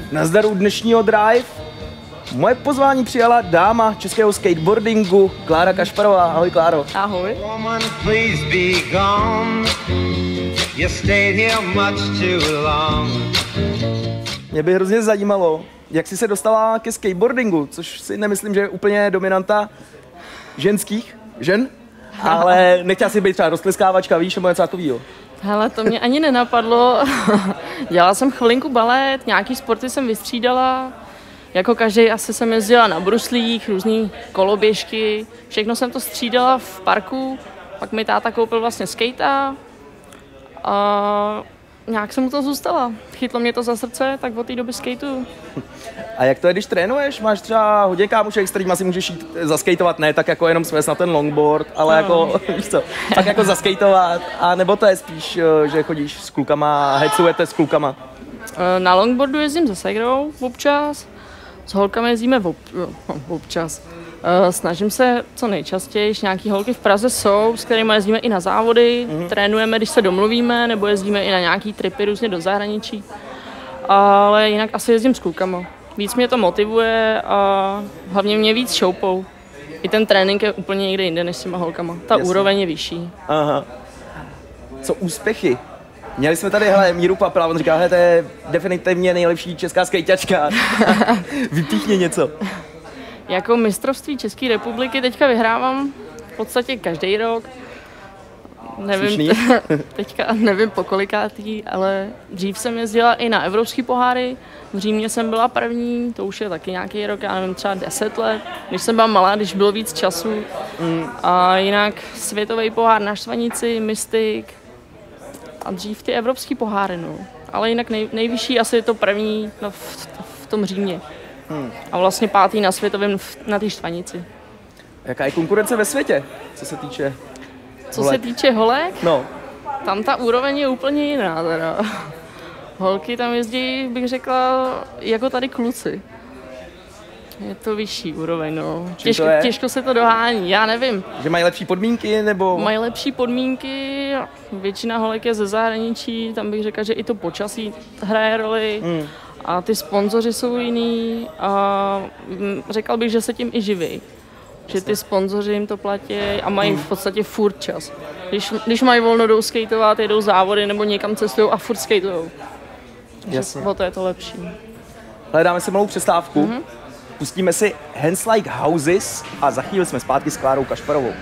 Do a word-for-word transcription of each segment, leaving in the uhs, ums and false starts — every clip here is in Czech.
Nazdar u dnešního Drive. Moje pozvání přijala dáma českého skateboardingu, Klára Kašparová. Ahoj, Kláro. Ahoj. Mě by hrozně zajímalo, jak jsi se dostala ke skateboardingu, což si nemyslím, že je úplně dominanta ženských žen, ale nechtěla si být třeba roztleskávačka, víš, nebo něco takového. Hele, to mě ani nenapadlo. Dělala jsem chvilinku balet, nějaký sporty jsem vystřídala. Jako každý asi jsem jezdila na bruslích, různý koloběžky. Všechno jsem to střídala v parku. Pak mi táta koupil vlastně skejta. A nějak jsem mu to zůstala. Chytlo mě to za srdce, tak od té doby skateu. A jak to je, když trénuješ? Máš třeba hodně kámošek, s kterými si můžeš jít zaskejtovat, ne tak jako jenom svést na ten longboard, ale jako, víš co, tak jako zaskejtovat, a nebo to je spíš, že chodíš s klukama, hecujete s klukama? Na longboardu jezdím se segrou občas, s holkami jezdíme ob, občas. Snažím se co nejčastěji, nějaký holky v Praze jsou, s kterými jezdíme i na závody, mm-hmm. trénujeme, když se domluvíme, nebo jezdíme i na nějaký tripy různě do zahraničí. Ale jinak asi jezdím s klukama. Víc mě to motivuje a hlavně mě víc šoupou. I ten trénink je úplně někde jinde než s těma holkama. Ta Jasně. úroveň je vyšší. Aha. Co úspěchy? Měli jsme tady, hele, Míru Papela, on říká, hele, to je definitivně nejlepší česká skejťačka. Vypíchni něco. Jako mistrovství České republiky teďka vyhrávám v podstatě každý rok. Nevím, teďka nevím po kolikátý, ale dřív jsem jezdila i na evropský poháry. V Římě jsem byla první, to už je taky nějaký rok, já nevím, třeba deset let. Když jsem byla malá, když bylo víc času. Mm. A jinak světový pohár na Štvanici, Mystic a dřív ty evropský poháry, no. Ale jinak nej, nejvyšší asi je to první no, v, v tom Římě. Hmm. A vlastně pátý na světovém na té Štvanici. Jaká je konkurence ve světě, co se týče Co holek? se týče holek? No. Tam ta úroveň je úplně jiná teda. Holky tam jezdí, bych řekla, jako tady kluci. Je to vyšší úroveň, no. Těžko, těžko se to dohání, já nevím. Že mají lepší podmínky, nebo? Mají lepší podmínky, většina holek je ze zahraničí, tam bych řekla, že i to počasí hraje roli. Hmm. A ty sponzoři jsou jiný a řekl bych, že se tím i živí. Že ty sponzoři jim to platí a mají v podstatě furt čas. Když, když mají volno, jdou skateovat, jedou závody nebo někam cestují a furt skateujou. Jasně. O to je to lepší. Hledáme si malou přestávku, mm-hmm. pustíme si Hands Like Houses a za chvíli jsme zpátky s Klárou Kašparovou.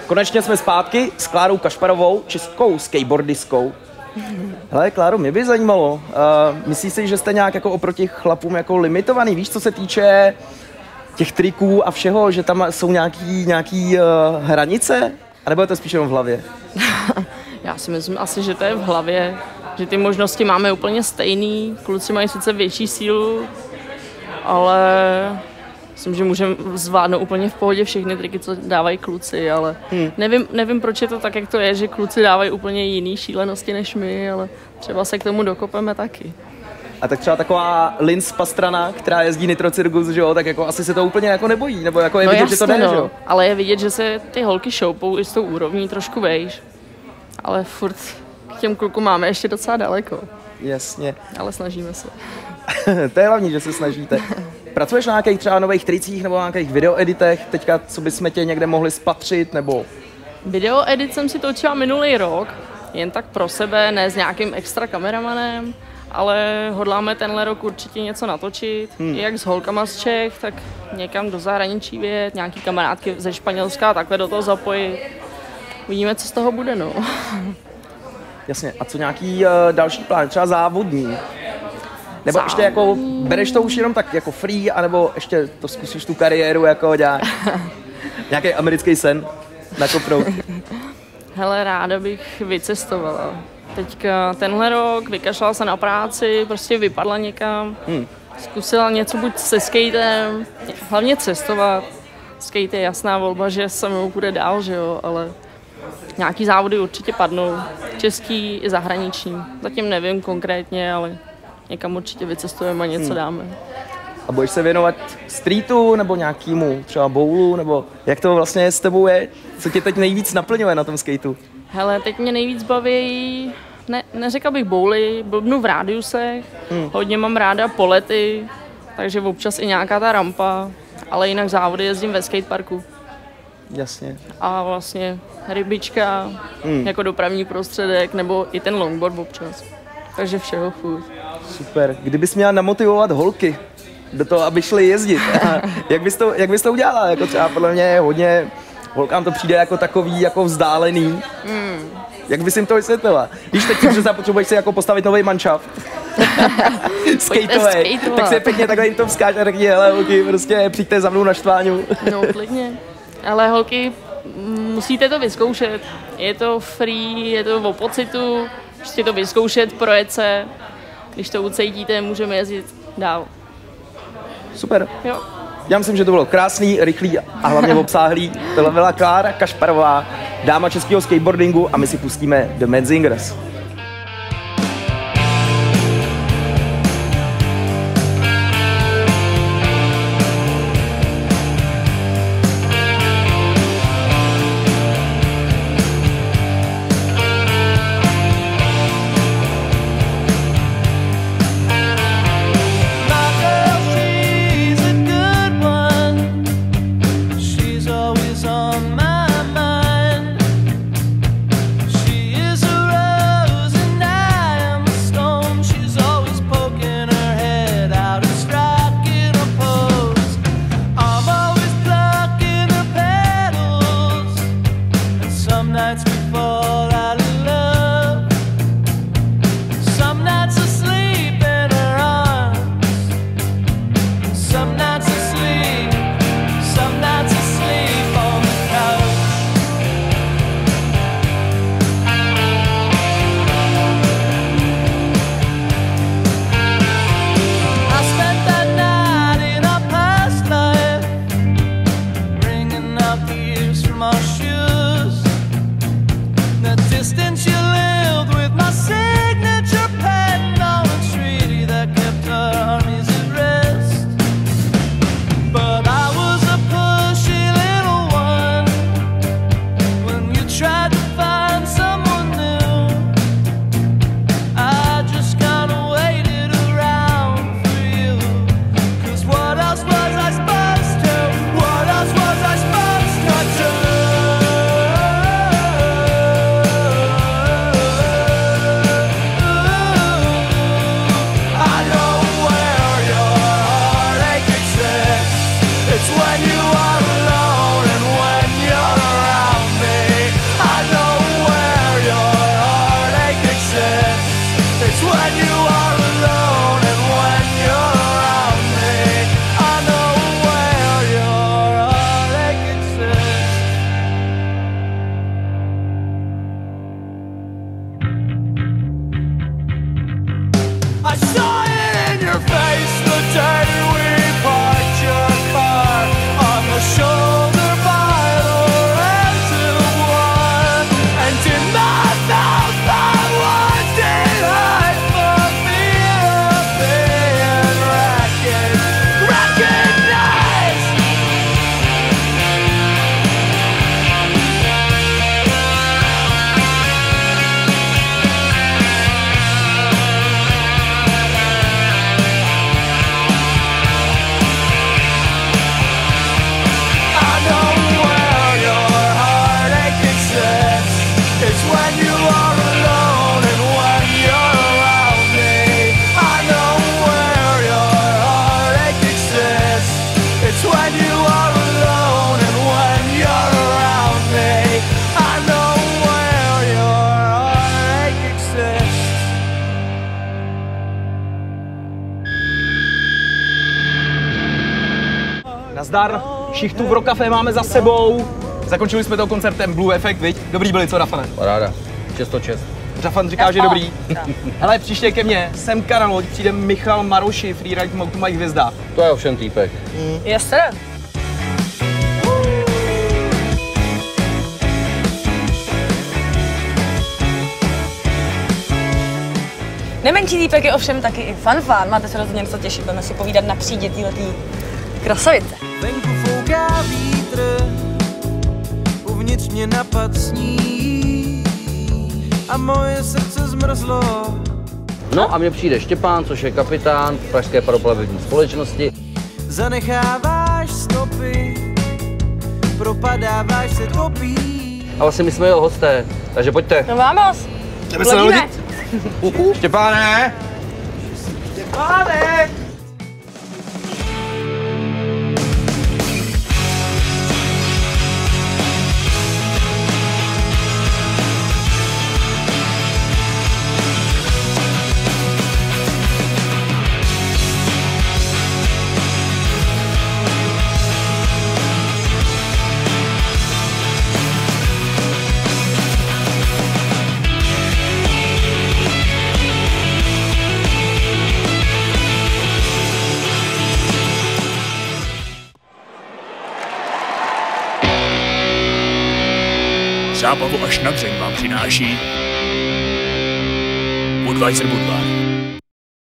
konečně jsme zpátky s Klárou Kašparovou, českou skateboardistkou. Hele, Kláro, mě by zajímalo, uh, myslíš si, že jste nějak jako oproti chlapům jako limitovaný, víš, co se týče těch triků a všeho, že tam jsou nějaký, nějaký uh, hranice? A nebo je to spíš jenom v hlavě? Já si myslím asi, že to je v hlavě, že ty možnosti máme úplně stejný, kluci mají sice větší sílu, ale myslím, že můžeme zvládnout úplně v pohodě všechny triky, co dávají kluci, ale hmm. nevím, nevím, proč je to tak, jak to je, že kluci dávají úplně jiný šílenosti než my, ale třeba se k tomu dokopeme taky. A tak třeba taková Linz Pastrana, která jezdí Nitro Circus, že jo, tak jako asi se to úplně jako nebojí, nebo jako je no vidět, jasně, že to jde, no, že jo? Ale je vidět, že se ty holky šoupou i s tou úrovní trošku vejš, ale furt k těm klukům máme ještě docela daleko. Jasně. Ale snažíme se. To je hlavní, že se snažíte. Pracuješ na nějakých třeba nových tricích nebo na nějakých videoeditech teďka, co bychom tě někde mohli spatřit, nebo? Videoedit jsem si točila minulý rok, jen tak pro sebe, ne s nějakým extra kameramanem, ale hodláme tenhle rok určitě něco natočit, hmm. jak s holkama z Čech, tak někam do zahraničí vyjet, nějaký kamarádky ze Španělska, takhle do toho zapojit. Uvidíme, co z toho bude, no. Jasně, a co nějaký uh, další plán, třeba závodní? Nebo závodní. Ještě jako, bereš to už jenom tak jako free, anebo ještě to zkusíš tu kariéru jako dělat nějaký americký sen na koprout? Hele, ráda bych vycestovala. Teďka tenhle rok vykašlala se na práci, prostě vypadla někam, hmm. zkusila něco buď se skatem, hlavně cestovat. Skate je jasná volba, že se mnou půjde dál, že jo, ale nějaký závody určitě padnou, český i zahraniční. Zatím nevím konkrétně, ale někam určitě vycestujeme a něco hmm. dáme. A budeš se věnovat streetu nebo nějakému třeba bowlu, nebo jak to vlastně s tebou je? Co tě teď nejvíc naplňuje na tom skateu? Hele, teď mě nejvíc baví, ne, neřekla bych bowly, blbnu v rádiusech, hmm. hodně mám ráda polety, takže občas i nějaká ta rampa, ale jinak závody jezdím ve skateparku. Jasně. A vlastně rybička hmm. jako dopravní prostředek, nebo i ten longboard občas. Takže všeho furt. Super. Kdybys měla namotivovat holky do toho, aby šly jezdit, jak bys to, jak bys to udělala? Jako třeba podle mě hodně holkám to přijde jako takový jako vzdálený. Hmm. Jak bys jim to vysvětlila? Víš, teď tím, že potřebuješ si jako postavit nový manšaft. Skateovej. Tak si pěkně takhle jim to vzkáž a řekni, hele holky, prostě přijďte za mnou na štváňu. No, klidně. Ale holky, musíte to vyzkoušet. Je to free, je to o pocitu, prostě to vyzkoušet, projet se. Když to ucítíte, můžeme jezdit dál. Super. Jo. Já myslím, že to bylo krásný, rychlý a hlavně obsáhlý. Tohle byla Klára Kašparová, dáma českého skateboardingu a my si pustíme The Mad Zingers. On my mind, she is a rose. Nazdar, šichtu v Rock Café máme za sebou. Zakončili jsme to koncertem Blue Effect, viď? Dobrý byli, co, Rafane? Paráda, čest to čest. Rafan říká, že dobrý. Hele, příště ke mně, semka na loď, přijde Michal Maroši, freeride Mountain Bike hvězda. To je ovšem týpek. Mm. Yes, sir. Nemenší týpek je ovšem taky i fanfár. Máte se rozhodně něco těšit, budeme si povídat na přídě téhletý krasavice. Venku fouká vítr, uvnitř mě napad sníh a moje srdce zmrzlo. No a mně přijde Štěpán, což je kapitán pražské paroplavební společnosti. Zanecháváš stopy, propadáváš se topí. A vlastně my jsme jeho hosté, takže pojďte. No vamos! Jdeme se nalodit? Štěpáne! Štěpáne! Zábavu až na dřeň vám přináší Budweiser Budvar.